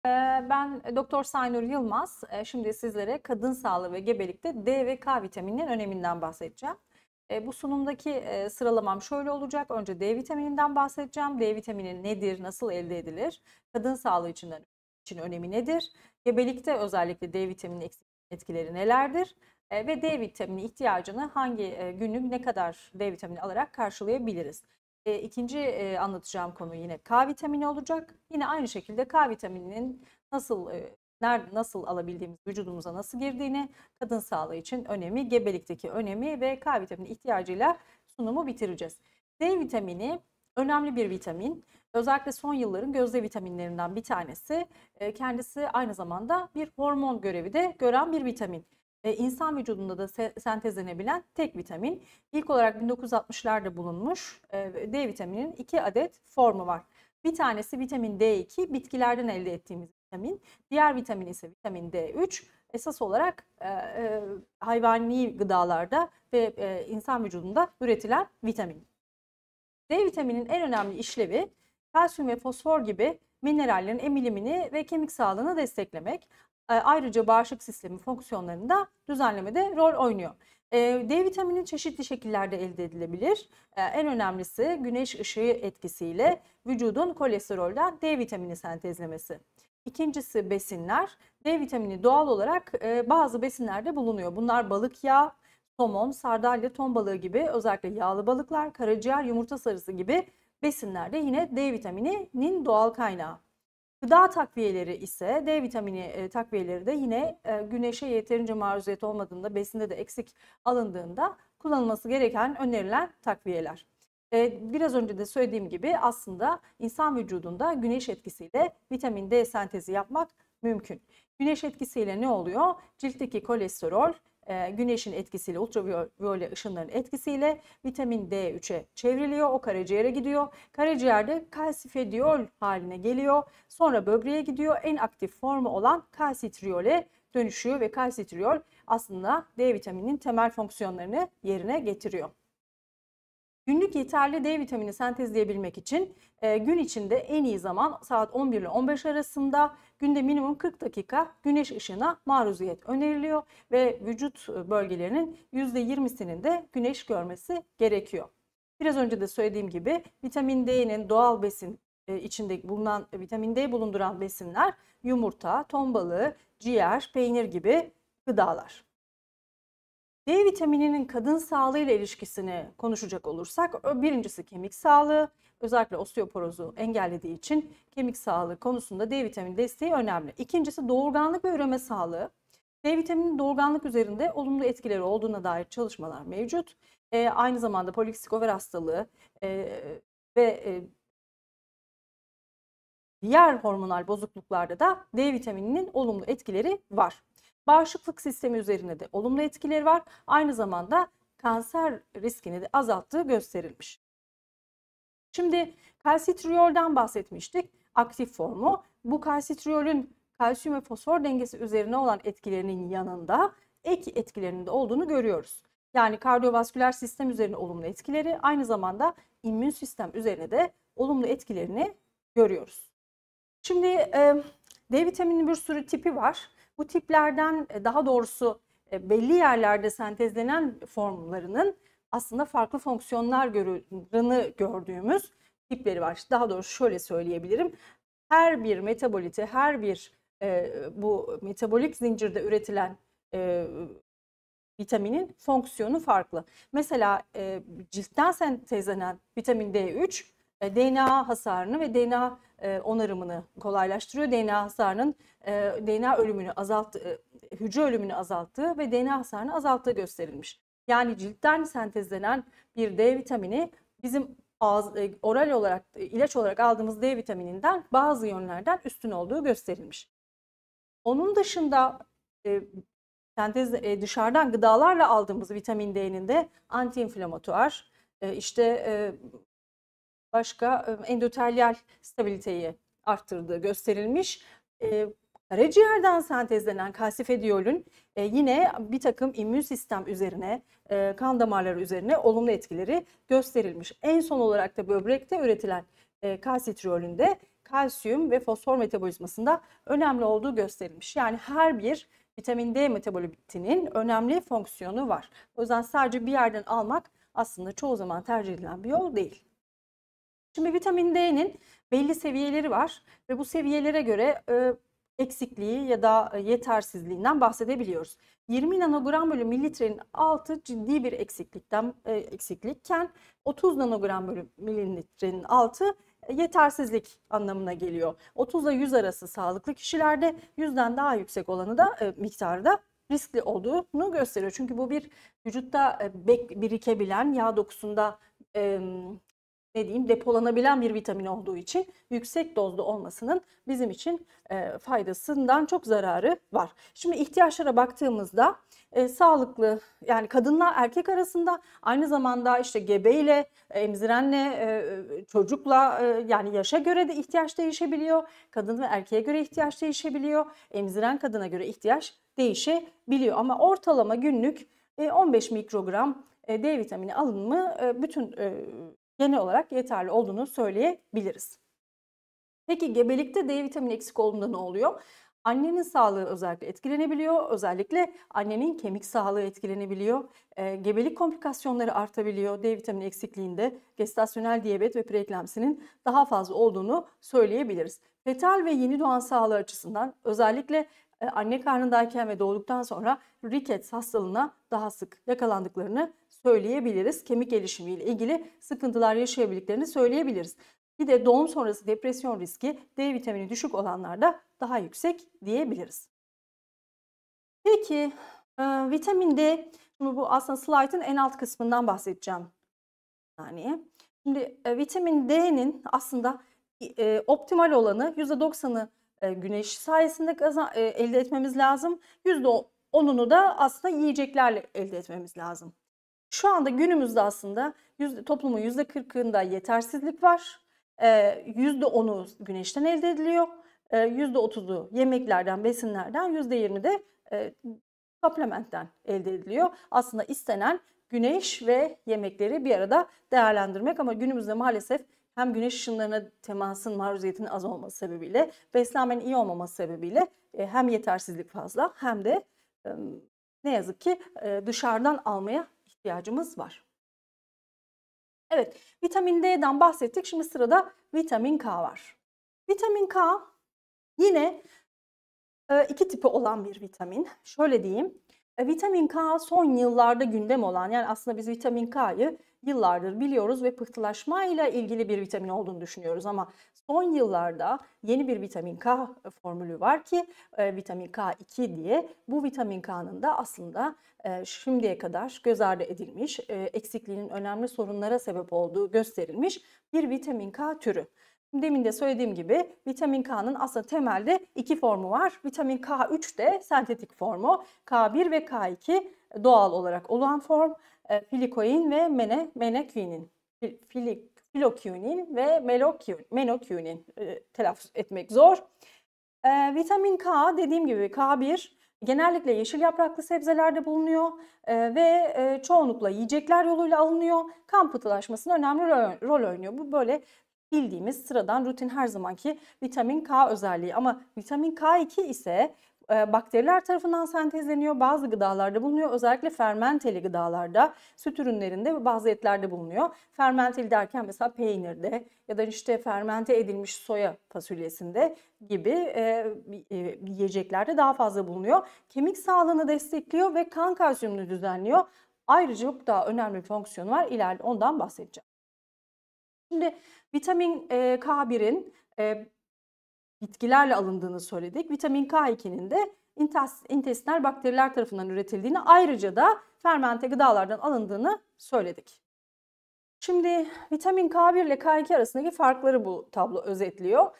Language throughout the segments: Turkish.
Ben Doktor Saynur Yılmaz. Şimdi sizlere kadın sağlığı ve gebelikte D ve K vitamininin öneminden bahsedeceğim. Bu sunumdaki sıralamam şöyle olacak. Önce D vitamininden bahsedeceğim. D vitamini nedir, nasıl elde edilir? Kadın sağlığı için önemi nedir? Gebelikte özellikle D vitamini etkileri nelerdir? Ve D vitamini ihtiyacını hangi günlük ne kadar D vitamini alarak karşılayabiliriz? İkinci anlatacağım konu yine K vitamini olacak. Yine aynı şekilde K vitamininin nasıl alabildiğimiz, vücudumuza nasıl girdiğini, kadın sağlığı için önemi, gebelikteki önemi ve K vitamini ihtiyacıyla sunumu bitireceğiz. D vitamini önemli bir vitamin. Özellikle son yılların gözde vitaminlerinden bir tanesi. Kendisi aynı zamanda bir hormon görevi de gören bir vitamin. İnsan vücudunda da sentezlenebilen tek vitamin. İlk olarak 1960'larda bulunmuş. D vitamininin 2 adet formu var. Bir tanesi vitamin D2, bitkilerden elde ettiğimiz vitamin. Diğer vitamin ise vitamin D3. Esas olarak hayvani gıdalarda ve insan vücudunda üretilen vitamin. D vitaminin en önemli işlevi kalsiyum ve fosfor gibi minerallerin emilimini ve kemik sağlığını desteklemek. Ayrıca bağışıklık sistemi fonksiyonlarında düzenlemede rol oynuyor. D vitamini çeşitli şekillerde elde edilebilir. En önemlisi güneş ışığı etkisiyle vücudun kolesterolden D vitamini sentezlemesi. İkincisi besinler. D vitamini doğal olarak bazı besinlerde bulunuyor. Bunlar balık yağı, somon, sardalya, ton balığı gibi özellikle yağlı balıklar, karaciğer, yumurta sarısı gibi besinlerde yine D vitamininin doğal kaynağı. Gıda takviyeleri ise D vitamini takviyeleri de yine güneşe yeterince maruziyet olmadığında, besinde de eksik alındığında kullanılması gereken önerilen takviyeler. Biraz önce de söylediğim gibi aslında insan vücudunda güneş etkisiyle vitamin D sentezi yapmak mümkün. Güneş etkisiyle ne oluyor? Ciltteki kolesterol güneşin etkisiyle, ultraviyole ışınların etkisiyle vitamin D3'e çevriliyor. O karaciğere gidiyor. Karaciğerde kalsifediol haline geliyor. Sonra böbreğe gidiyor. En aktif formu olan kalsitriyole dönüşüyor ve kalsitriyol aslında D vitamininin temel fonksiyonlarını yerine getiriyor. Günlük yeterli D vitamini sentezleyebilmek için gün içinde en iyi zaman saat 11 ile 15 arasında günde minimum 40 dakika güneş ışığına maruziyet öneriliyor ve vücut bölgelerinin %20'sinin de güneş görmesi gerekiyor. Biraz önce de söylediğim gibi vitamin D'nin doğal besin içinde bulunan vitamin D bulunduran besinler yumurta, ton balığı, ciğer, peynir gibi gıdalar. D vitamininin kadın sağlığı ile ilişkisini konuşacak olursak birincisi kemik sağlığı, özellikle osteoporozu engellediği için kemik sağlığı konusunda D vitamini desteği önemli. İkincisi doğurganlık ve üreme sağlığı. D vitaminin doğurganlık üzerinde olumlu etkileri olduğuna dair çalışmalar mevcut. Aynı zamanda polikistik over hastalığı ve diğer hormonal bozukluklarda da D vitamininin olumlu etkileri var. Bağışıklık sistemi üzerinde de olumlu etkileri var. Aynı zamanda kanser riskini de azalttığı gösterilmiş. Şimdi kalsitriyolden bahsetmiştik. Aktif formu. Bu kalsitriyolün kalsiyum ve fosfor dengesi üzerine olan etkilerinin yanında ek etkilerinin de olduğunu görüyoruz. Yani kardiyovasküler sistem üzerine olumlu etkileri, aynı zamanda immün sistem üzerine de olumlu etkilerini görüyoruz. Şimdi D vitamininin bir sürü tipi var. Bu tiplerden daha doğrusu belli yerlerde sentezlenen formlarının aslında farklı fonksiyonlarını gördüğümüz tipleri var. Daha doğrusu şöyle söyleyebilirim. Her bir metabolite, her bir bu metabolik zincirde üretilen vitaminin fonksiyonu farklı. Mesela ciltten sentezlenen vitamin D3 DNA hasarını ve DNA onarımını kolaylaştırıyor. DNA hasarının DNA ölümünü hücre ölümünü azalttığı ve DNA hasarını azalttığı gösterilmiş. Yani ciltten sentezlenen bir D vitamini bizim oral olarak, ilaç olarak aldığımız D vitamininden bazı yönlerden üstün olduğu gösterilmiş. Onun dışında dışarıdan gıdalarla aldığımız vitamin D'nin de antiinflamatuar, başka endotelyal stabiliteyi arttırdığı gösterilmiş. Karaciğerden sentezlenen kalsifediolün yine bir takım immün sistem üzerine, kan damarları üzerine olumlu etkileri gösterilmiş. En son olarak da böbrekte üretilen kalsitriyolün de kalsiyum ve fosfor metabolizmasında önemli olduğu gösterilmiş. Yani her bir vitamin D metabolitinin önemli fonksiyonu var. O yüzden sadece bir yerden almak aslında çoğu zaman tercih edilen bir yol değil. Şimdi vitamin D'nin belli seviyeleri var ve bu seviyelere göre eksikliği ya da yetersizliğinden bahsedebiliyoruz. 20 nanogram bölü mililitrenin altı ciddi bir eksiklikken 30 nanogram bölü mililitrenin altı yetersizlik anlamına geliyor. 30 ile 100 arası sağlıklı kişilerde 100'den daha yüksek olanı da miktarı da riskli olduğunu gösteriyor. Çünkü bu bir vücutta birikebilen yağ dokusunda depolanabilen bir vitamin olduğu için yüksek dozda olmasının bizim için faydasından çok zararı var. Şimdi ihtiyaçlara baktığımızda sağlıklı, yani kadınla erkek arasında, aynı zamanda işte gebeyle, emzirenle, çocukla, yani yaşa göre de ihtiyaç değişebiliyor. Kadın ve erkeğe göre ihtiyaç değişebiliyor. Emziren kadına göre ihtiyaç değişebiliyor. Ama ortalama günlük 15 mikrogram D vitamini alınımı bütün genel olarak yeterli olduğunu söyleyebiliriz. Peki gebelikte D vitamini eksik olduğunda ne oluyor? Annenin sağlığı özellikle etkilenebiliyor. Özellikle annenin kemik sağlığı etkilenebiliyor. Gebelik komplikasyonları artabiliyor. D vitamini eksikliğinde gestasyonel diyabet ve preeklamsinin daha fazla olduğunu söyleyebiliriz. Fetal ve yeni doğan sağlığı açısından özellikle anne karnındayken ve doğduktan sonra rickets hastalığına daha sık yakalandıklarını söyleyebiliriz. Kemik gelişimiyle ilgili sıkıntılar yaşayabildiklerini söyleyebiliriz. Bir de doğum sonrası depresyon riski D vitamini düşük olanlarda daha yüksek diyebiliriz. Peki vitamin D, şimdi bu aslında slaytın en alt kısmından bahsedeceğim. Şimdi vitamin D'nin aslında optimal olanı %90'ı güneş sayesinde elde etmemiz lazım. %10'unu da aslında yiyeceklerle elde etmemiz lazım. Şu anda günümüzde aslında toplumun %40'ında yetersizlik var. %10'u güneşten elde ediliyor. %30'u yemeklerden, besinlerden, %20 de supplementten elde ediliyor. Aslında istenen güneş ve yemekleri bir arada değerlendirmek, ama günümüzde maalesef hem güneş ışınlarına temasın maruziyetinin az olması sebebiyle, beslenmenin iyi olmaması sebebiyle hem yetersizlik fazla hem de ne yazık ki dışarıdan almaya ihtiyacımız var. Evet, vitamin D'den bahsettik. Şimdi sırada vitamin K var. Vitamin K yine iki tipi olan bir vitamin. Şöyle diyeyim. Vitamin K son yıllarda gündem olan, yani aslında biz vitamin K'yı yıllardır biliyoruz ve pıhtılaşmayla ilgili bir vitamin olduğunu düşünüyoruz, ama son yıllarda yeni bir vitamin K formülü var ki vitamin K2 diye. Bu vitamin K'nın da aslında şimdiye kadar göz ardı edilmiş, eksikliğinin önemli sorunlara sebep olduğu gösterilmiş bir vitamin K türü. Demin de söylediğim gibi vitamin K'nın aslında temelde iki formu var. Vitamin K3 de sentetik formu, K1 ve K2 doğal olarak olan form, filikoin ve menokünin, filokünin ve menokünin, telaffuz etmek zor. Vitamin K, dediğim gibi K1 genellikle yeşil yapraklı sebzelerde bulunuyor ve çoğunlukla yiyecekler yoluyla alınıyor. Kan pıhtılaşmasına önemli rol oynuyor. Bu böyle bildiğimiz sıradan rutin her zamanki vitamin K özelliği, ama vitamin K2 ise bakteriler tarafından sentezleniyor. Bazı gıdalarda bulunuyor. Özellikle fermenteli gıdalarda, süt ürünlerinde ve bazı etlerde bulunuyor. Fermenteli derken mesela peynirde ya da işte fermente edilmiş soya fasulyesinde gibi yiyeceklerde daha fazla bulunuyor. Kemik sağlığını destekliyor ve kan kalsiyumunu düzenliyor. Ayrıca çok daha önemli bir fonksiyonu var. İleride ondan bahsedeceğim. Şimdi vitamin K1'in bitkilerle alındığını söyledik. Vitamin K2'nin de intestinal bakteriler tarafından üretildiğini, ayrıca da fermente gıdalardan alındığını söyledik. Şimdi vitamin K1 ile K2 arasındaki farkları bu tablo özetliyor.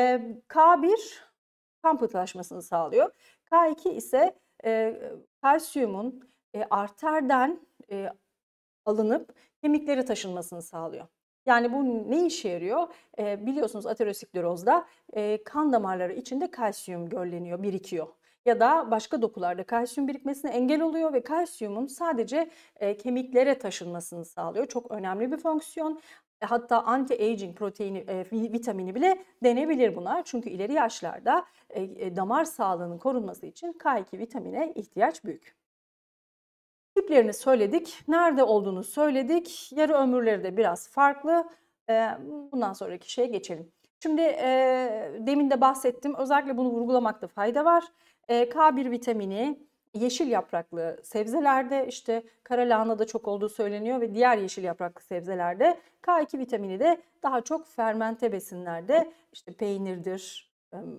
K1 kan pıhtılaşmasını sağlıyor. K2 ise kalsiyumun arterden alınıp kemiklere taşınmasını sağlıyor. Yani bu ne işe yarıyor? Biliyorsunuz aterosklerozda kan damarları içinde kalsiyum gölleniyor, birikiyor. Ya da başka dokularda kalsiyum birikmesine engel oluyor ve kalsiyumun sadece kemiklere taşınmasını sağlıyor. Çok önemli bir fonksiyon. hatta anti-aging proteini, vitamini bile denebilir buna. Çünkü ileri yaşlarda damar sağlığının korunması için K2 vitamine ihtiyaç büyük. Tiplerini söyledik, nerede olduğunu söyledik. Yarı ömürleri de biraz farklı. Bundan sonraki şeye geçelim. Şimdi demin de bahsettim. Özellikle bunu vurgulamakta fayda var. K1 vitamini yeşil yapraklı sebzelerde, işte kara lahanada çok olduğu söyleniyor ve diğer yeşil yapraklı sebzelerde. K2 vitamini de daha çok fermente besinlerde, işte peynirdir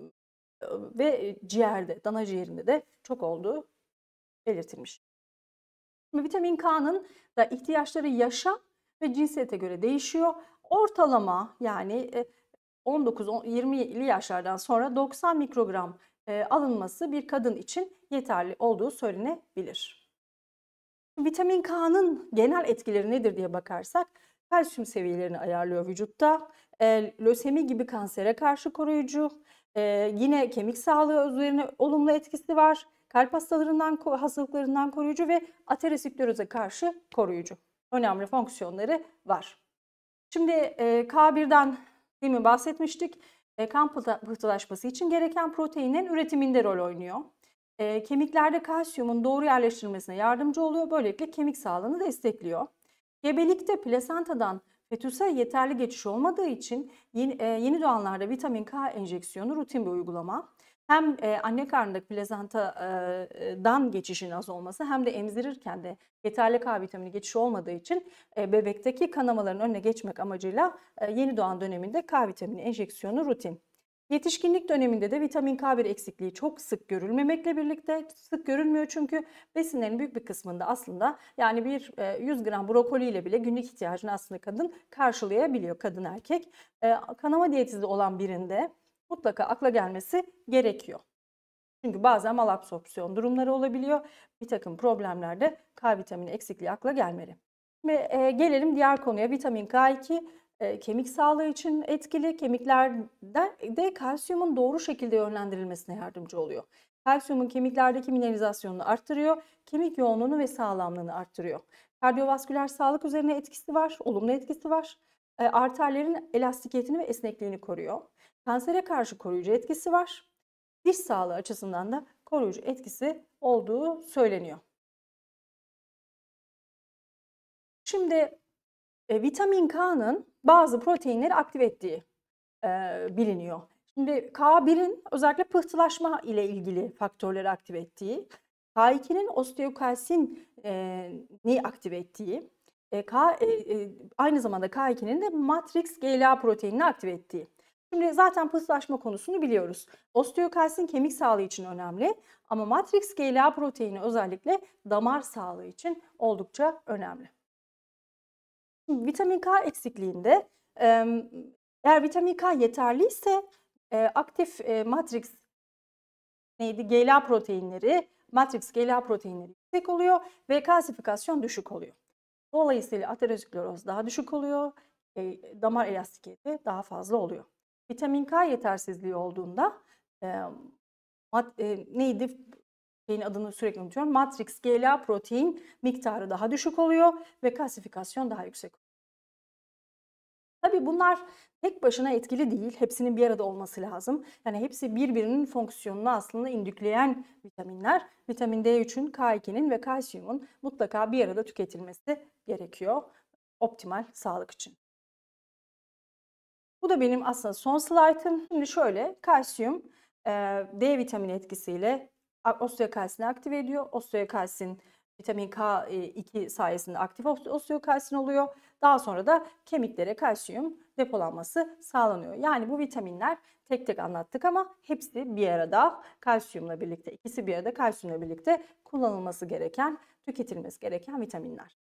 ve ciğerde, dana ciğerinde de çok olduğu belirtilmiş. Vitamin K'nın da ihtiyaçları yaşa ve cinsiyete göre değişiyor. Ortalama yani 19-20'li yaşlardan sonra 90 mikrogram alınması bir kadın için yeterli olduğu söylenebilir. Vitamin K'nın genel etkileri nedir diye bakarsak, kalsiyum seviyelerini ayarlıyor vücutta, lösemi gibi kansere karşı koruyucu, yine kemik sağlığı üzerine olumlu etkisi var, kalp hastalıklarından koruyucu ve ateroskleroza karşı koruyucu. Önemli fonksiyonları var. Şimdi K1'den demin bahsetmiştik. Kan pıhtılaşması için gereken proteinin üretiminde rol oynuyor. Kemiklerde kalsiyumun doğru yerleştirilmesine yardımcı oluyor. Böylelikle kemik sağlığını destekliyor. Gebelikte plasentadan fetüse yeterli geçiş olmadığı için yeni doğanlarda vitamin K enjeksiyonu rutin bir uygulama. Hem anne karnındaki plasentadan geçişin az olması hem de emzirirken de yeterli K vitamini geçişi olmadığı için bebekteki kanamaların önüne geçmek amacıyla yeni doğan döneminde K vitamini enjeksiyonu rutin. Yetişkinlik döneminde de vitamin K1 eksikliği çok sık görülmemekle birlikte, sık görülmüyor çünkü besinlerin büyük bir kısmında aslında, yani bir 100 gram brokoli ile bile günlük ihtiyacını aslında kadın karşılayabiliyor, kadın erkek. Kanama diyeti olan birinde mutlaka akla gelmesi gerekiyor. Çünkü bazen malabsorpsiyon durumları olabiliyor. Bir takım problemlerde K vitamini eksikliği akla gelmeli. Ve gelelim diğer konuya, vitamin K2 kemik sağlığı için etkili. Kemiklerde kalsiyumun doğru şekilde yönlendirilmesine yardımcı oluyor. Kalsiyumun kemiklerdeki mineralizasyonunu arttırıyor, kemik yoğunluğunu ve sağlamlığını arttırıyor. Kardiyovasküler sağlık üzerine etkisi var, olumlu etkisi var. Arterlerin elastikiyetini ve esnekliğini koruyor. Kansere karşı koruyucu etkisi var. Diş sağlığı açısından da koruyucu etkisi olduğu söyleniyor. Şimdi vitamin K'nın bazı proteinleri aktive ettiği biliniyor. Şimdi K1'in özellikle pıhtılaşma ile ilgili faktörleri aktive ettiği, K2'nin osteokalsini aktive ettiği, aynı zamanda K2'nin de matrix GLA proteinini aktive ettiği. Şimdi zaten pıhtılaşma konusunu biliyoruz. Osteokalsin kemik sağlığı için önemli ama matrix GLA proteini özellikle damar sağlığı için oldukça önemli. Vitamin K eksikliğinde eğer vitamin K yeterliyse aktif matrix GLA proteinleri, matrix GLA proteinleri yüksek oluyor ve kalsifikasyon düşük oluyor. Dolayısıyla ateroskleroz daha düşük oluyor, damar elastikiyeti daha fazla oluyor. Vitamin K yetersizliği olduğunda adını sürekli unutuyorum. Matrix GLA protein miktarı daha düşük oluyor ve kalsifikasyon daha yüksek oluyor. Tabii bunlar tek başına etkili değil. Hepsinin bir arada olması lazım. Yani hepsi birbirinin fonksiyonunu aslında indükleyen vitaminler. Vitamin D3'ün, K2'nin ve kalsiyumun mutlaka bir arada tüketilmesi gerekiyor optimal sağlık için. Bu da benim aslında son slaytım. Şimdi şöyle, kalsiyum D vitamini etkisiyle osteokalsini aktive ediyor. Osteokalsin vitamin K2 sayesinde aktif osteokalsin oluyor. Daha sonra da kemiklere kalsiyum depolanması sağlanıyor. Yani bu vitaminler tek tek anlattık ama hepsi bir arada kalsiyumla birlikte, ikisi bir arada kalsiyumla birlikte kullanılması gereken, tüketilmesi gereken vitaminler.